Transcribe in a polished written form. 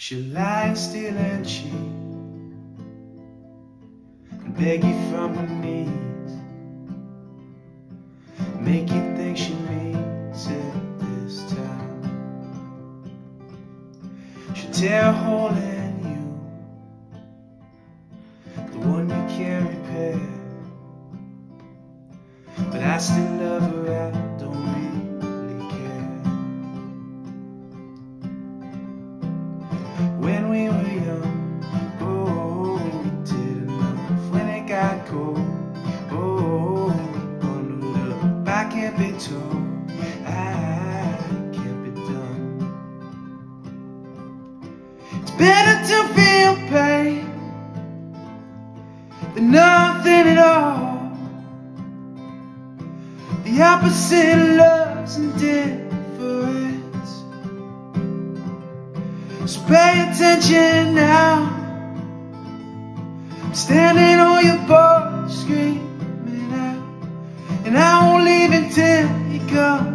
She'll lie and steal and cheat and beg you from her knees, make you think she means it this time. She'll tear a hole in you, the one you can't repair. But I still love her, I don't really care. When we were young, oh, we did enough. When it got cold, oh, we bundled up. I can't be told, I can't be done. It's better to feel pain than nothing at all. The opposite of love's indifference. So pay attention now. I'm standing on your porch screaming out, and I won't leave until you come.